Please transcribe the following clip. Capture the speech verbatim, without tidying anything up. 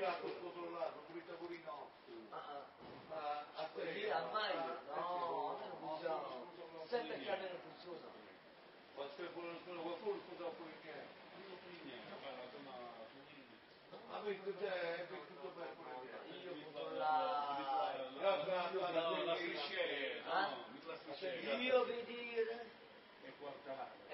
girato sotto l'altro, come i tavolino Ah, a, a te. lì a mai? a- No, a a- me non funziona. Sempre che a me non funziona. Ma se qualcuno qualcuno scusa pure che Non so niente, guarda, sono ha visto te, è tutto per pure Io controllare. No, la fiscetta, no, mi la fiscetta. Io vedere. E quartare.